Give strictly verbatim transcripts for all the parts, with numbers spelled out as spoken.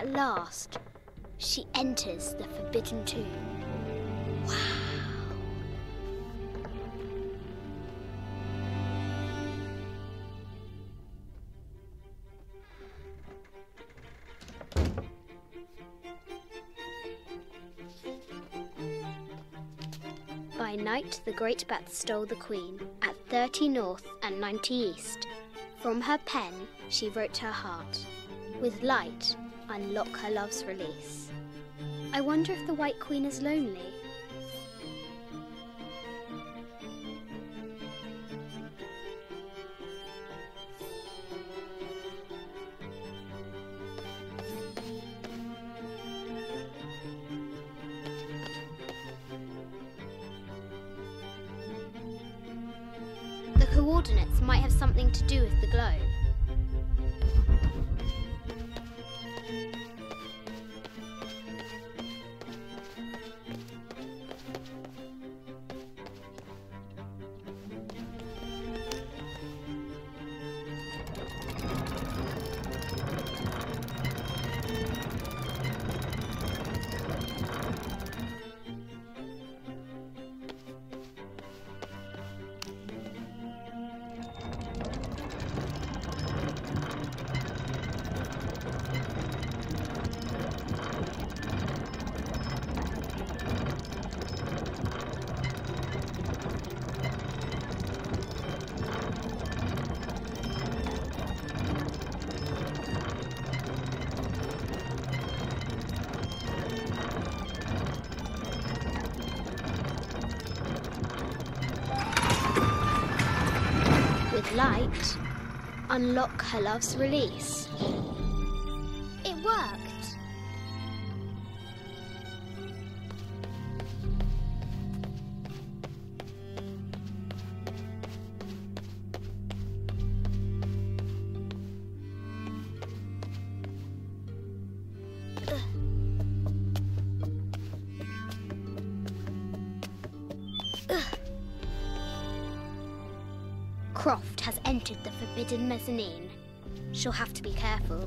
last, she enters the forbidden tomb. Wow! By night, the great bat stole the queen at thirty north and ninety east. From her pen, she wrote her heart. With light, unlock her love's release. I wonder if the White Queen is lonely. The coordinates might have something to do with the globe. With light, unlock her love's release. It worked! Ugh. Ugh. Croft has entered the forbidden mezzanine. She'll have to be careful.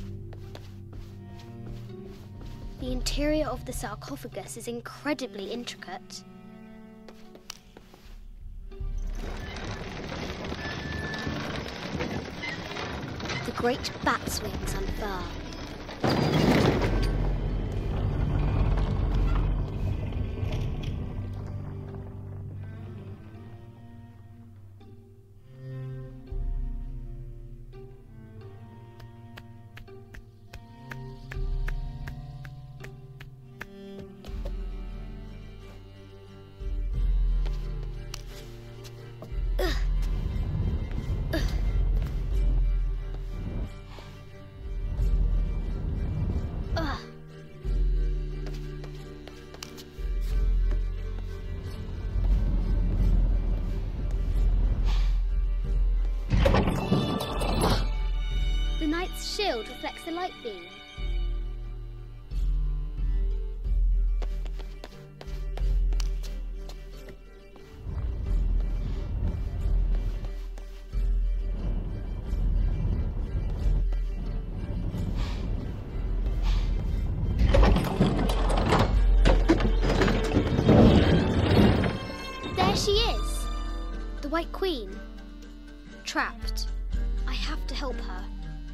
The interior of the sarcophagus is incredibly intricate. The great bat's wings unfurl. The knight's shield reflects the light beam. There she is! The White Queen. Trapped. I have to help her.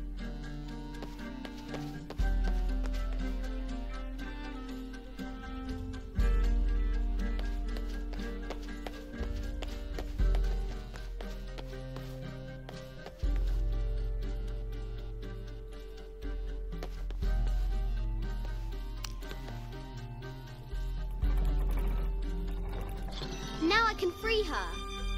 Now I can free her.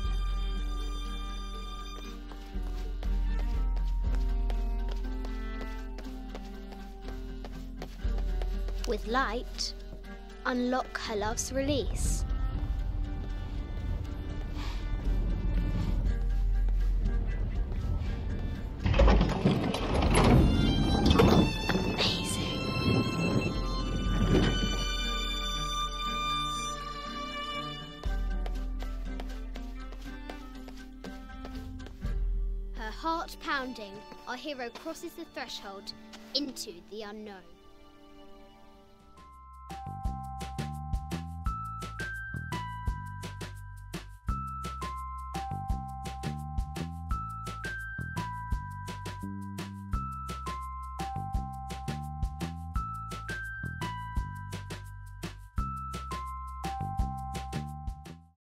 With light, unlock her love's release. Her heart pounding, our hero crosses the threshold into the unknown.